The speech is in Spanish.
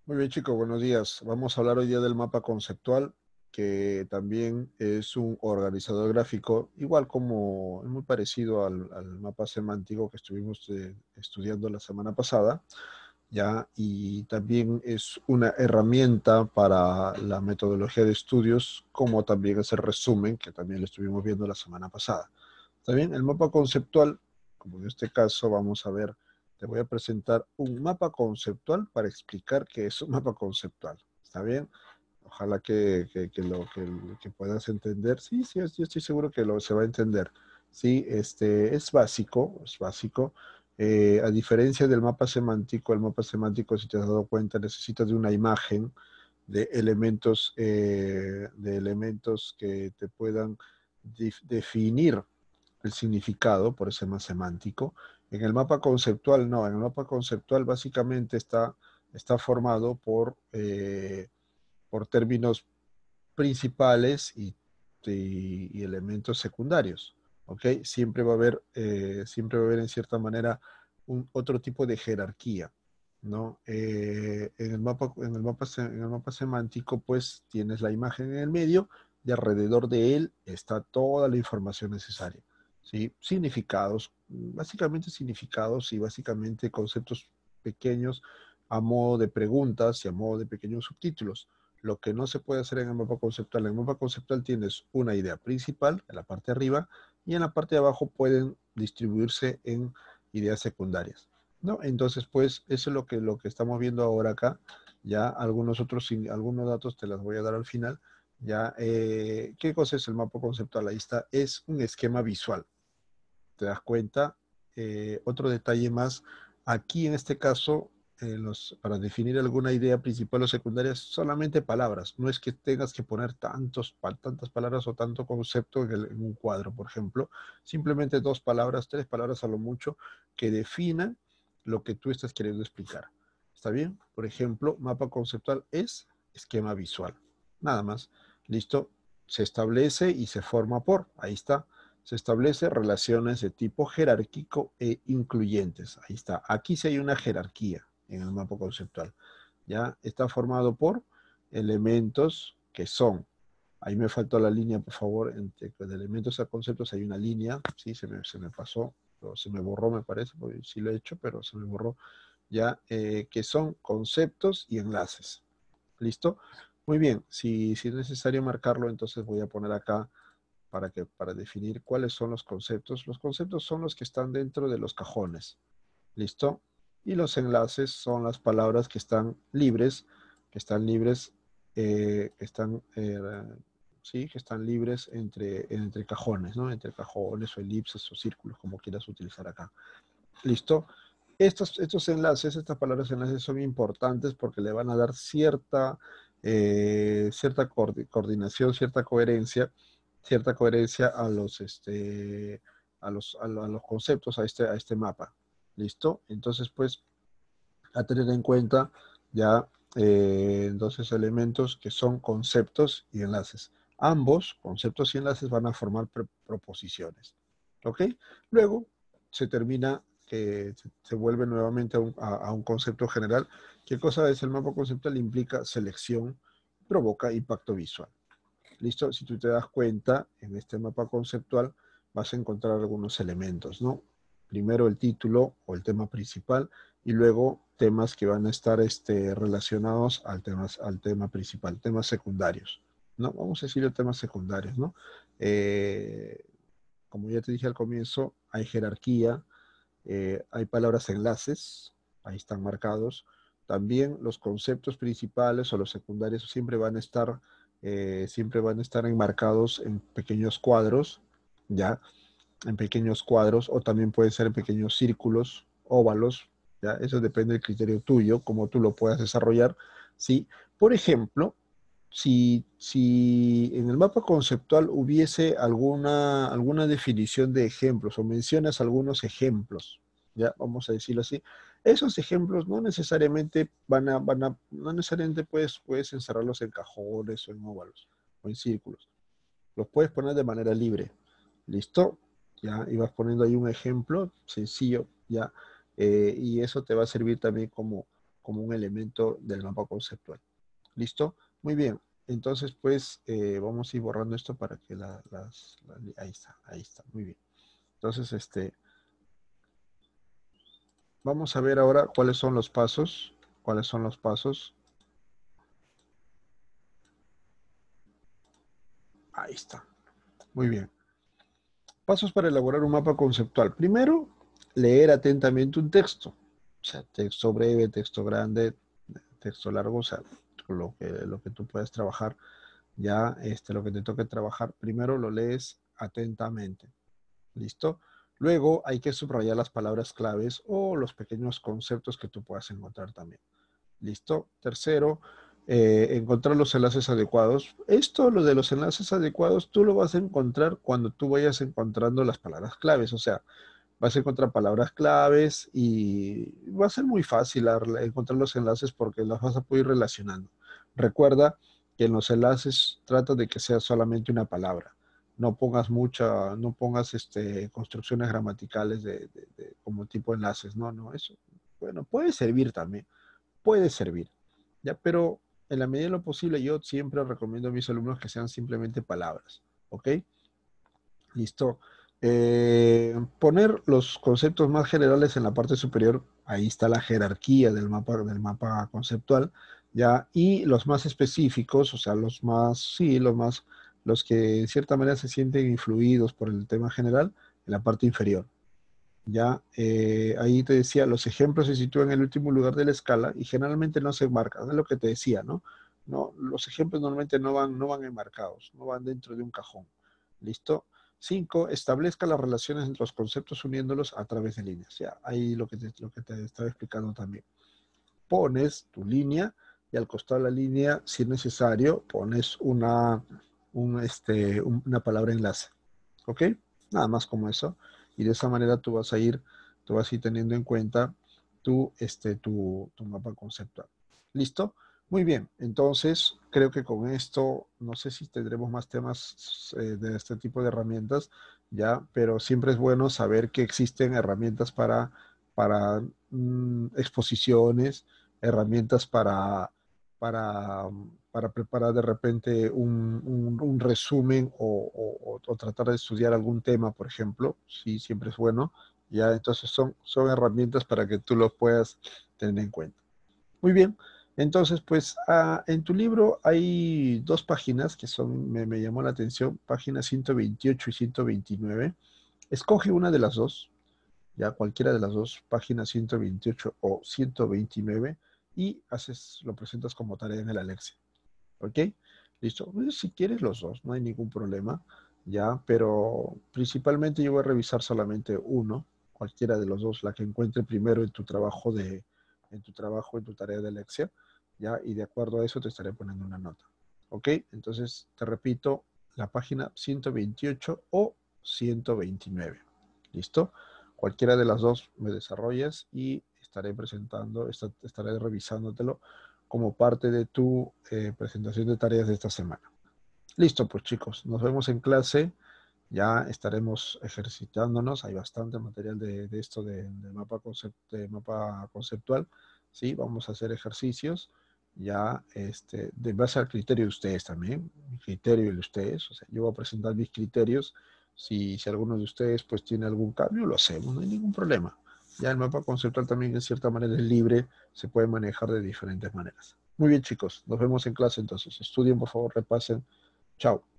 Muy bien, chicos, buenos días. Vamos a hablar hoy día del mapa conceptual, que también es un organizador gráfico, igual como es muy parecido al mapa semántico que estuvimos estudiando la semana pasada, ¿ya? Y también es una herramienta para la metodología de estudios, como también es el resumen, que también lo estuvimos viendo la semana pasada. ¿Está bien? El mapa conceptual, como en este caso vamos a ver, te voy a presentar un mapa conceptual para explicar qué es un mapa conceptual. ¿Está bien? Ojalá que puedas entender. Sí, sí, yo estoy seguro que se va a entender. Sí, es básico, es básico. A diferencia del mapa semántico, el mapa semántico, si te has dado cuenta, necesita de una imagen, de elementos que te puedan definir el significado, por eso es más semántico. En el mapa conceptual, no, en el mapa conceptual básicamente está formado por términos principales y elementos secundarios. ¿Ok? Siempre va a haber en cierta manera otro tipo de jerarquía. ¿No? En el mapa semántico, pues tienes la imagen en el medio y alrededor de él está toda la información necesaria. ¿Sí? Significados, básicamente significados y básicamente conceptos pequeños a modo de preguntas y a modo de pequeños subtítulos. Lo que no se puede hacer en el mapa conceptual. En el mapa conceptual tienes una idea principal en la parte de arriba y en la parte de abajo pueden distribuirse en ideas secundarias, ¿no? Entonces, pues, eso es lo que estamos viendo ahora acá. Ya algunos datos te las voy a dar al final. Ya, ¿qué cosa es el mapa conceptual? Ahí está, es un esquema visual. ¿Te das cuenta? Otro detalle más, aquí en este caso, para definir alguna idea principal o secundaria, solamente palabras. No es que tengas que poner tantas palabras o tanto concepto en un cuadro, por ejemplo. Simplemente dos palabras, tres palabras a lo mucho, que definan lo que tú estás queriendo explicar. ¿Está bien? Por ejemplo, mapa conceptual es esquema visual. Nada más. ¿Listo? Se establece y se forma por. Ahí está. Se establece relaciones de tipo jerárquico e incluyentes. Ahí está. Aquí sí hay una jerarquía en el mapa conceptual. Ya está formado por elementos que son. Ahí me faltó la línea, por favor, entre de elementos a conceptos hay una línea. Sí, se me pasó, o se me borró, me parece, porque sí lo he hecho, pero se me borró. Ya, que son conceptos y enlaces. ¿Listo? Muy bien. Si es necesario marcarlo, entonces voy a poner acá para definir cuáles son los conceptos. Los conceptos son los que están dentro de los cajones. ¿Listo? Y los enlaces son las palabras que están libres, sí, que están libres entre cajones, ¿no? Entre cajones o elipses o círculos, como quieras utilizar acá. ¿Listo? Estos enlaces, estas palabras enlaces son importantes porque le van a dar cierta coordinación, cierta coherencia a los conceptos, a este mapa. ¿Listo? Entonces, pues, a tener en cuenta ya entonces elementos que son conceptos y enlaces. Ambos, conceptos y enlaces, van a formar proposiciones. ¿Ok? Luego se termina, que se vuelve nuevamente a un concepto general. ¿Qué cosa es el mapa conceptual? Implica selección, provoca impacto visual. ¿Listo? Si tú te das cuenta, en este mapa conceptual vas a encontrar algunos elementos, ¿no? Primero el título o el tema principal y luego temas que van a estar relacionados al tema principal, temas secundarios, ¿no? Vamos a decir temas secundarios, ¿no? Eh, Como ya te dije al comienzo, hay jerarquía, hay palabras enlaces, ahí están marcados. También los conceptos principales o los secundarios siempre van a estar enmarcados en pequeños cuadros, ¿ya? En pequeños cuadros, o también pueden ser en pequeños círculos, óvalos, ¿ya? Eso depende del criterio tuyo, cómo tú lo puedas desarrollar, ¿sí? Por ejemplo, si en el mapa conceptual hubiese alguna definición de ejemplos o mencionas algunos ejemplos, ya vamos a decirlo así, esos ejemplos no necesariamente no necesariamente puedes encerrarlos en cajones o en óvalos o en círculos. Los puedes poner de manera libre. ¿Listo? Ya, y vas poniendo ahí un ejemplo sencillo, ya, y eso te va a servir también como un elemento del mapa conceptual. ¿Listo? Muy bien. Entonces, pues, vamos a ir borrando esto para que ahí está, muy bien. Entonces, vamos a ver ahora cuáles son los pasos. ¿Cuáles son los pasos? Ahí está. Muy bien. Pasos para elaborar un mapa conceptual. Primero, leer atentamente un texto. O sea, texto breve, texto grande, texto largo, o sea, lo que tú puedas trabajar. Ya, lo que te toque trabajar, primero lo lees atentamente. ¿Listo? Luego hay que subrayar las palabras claves o los pequeños conceptos que tú puedas encontrar también. ¿Listo? Tercero, encontrar los enlaces adecuados. Esto, lo de los enlaces adecuados, tú lo vas a encontrar cuando tú vayas encontrando las palabras claves. O sea, vas a encontrar palabras claves y va a ser muy fácil encontrar los enlaces porque las vas a poder ir relacionando. Recuerda que en los enlaces trata de que sea solamente una palabra. No pongas construcciones gramaticales como tipo enlaces. No, no, eso, bueno, puede servir también, puede servir, ¿ya? Pero en la medida de lo posible yo siempre recomiendo a mis alumnos que sean simplemente palabras, ¿ok? Listo. Poner los conceptos más generales en la parte superior, ahí está la jerarquía del mapa conceptual, ¿ya? Y los más específicos, o sea, los que en cierta manera se sienten influidos por el tema general, en la parte inferior. Ya, ahí te decía, los ejemplos se sitúan en el último lugar de la escala y generalmente no se enmarcan, es lo que te decía, ¿no? No, los ejemplos normalmente no van enmarcados, no van dentro de un cajón. ¿Listo? 5, establezca las relaciones entre los conceptos uniéndolos a través de líneas. Ya, ahí lo que te estaba explicando también. Pones tu línea y al costado de la línea, si es necesario, pones una palabra enlace. ¿Ok? Nada más como eso. Y de esa manera tú vas a ir teniendo en cuenta tu mapa conceptual. ¿Listo? Muy bien. Entonces, creo que con esto, no sé si tendremos más temas de este tipo de herramientas, ya, pero siempre es bueno saber que existen herramientas para exposiciones, herramientas para, para preparar de repente un resumen o tratar de estudiar algún tema, por ejemplo, sí, siempre es bueno. Ya, entonces son herramientas para que tú lo puedas tener en cuenta. Muy bien, entonces pues en tu libro hay dos páginas que me llamó la atención, páginas 128 y 129. Escoge una de las dos, ya cualquiera de las dos, páginas 128 o 129, y lo presentas como tarea en el Alexia. ¿Ok? Listo. Pues, si quieres los dos, no hay ningún problema, ya, pero principalmente yo voy a revisar solamente uno, cualquiera de los dos, la que encuentre primero en tu tarea de Alexia, ya, y de acuerdo a eso te estaré poniendo una nota. ¿Ok? Entonces, te repito, la página 128 o 129. ¿Listo? Cualquiera de las dos me desarrollas y estaré revisándotelo como parte de tu presentación de tareas de esta semana. Listo, pues chicos, nos vemos en clase. Ya estaremos ejercitándonos. Hay bastante material de esto de mapa conceptual. Sí, vamos a hacer ejercicios. Ya, de base al criterio de ustedes también, mi criterio y el de ustedes. O sea, yo voy a presentar mis criterios. Si alguno de ustedes pues tiene algún cambio, lo hacemos, no hay ningún problema. Ya el mapa conceptual también en cierta manera es libre, se puede manejar de diferentes maneras. Muy bien, chicos, nos vemos en clase entonces. Estudien, por favor, repasen. Chao.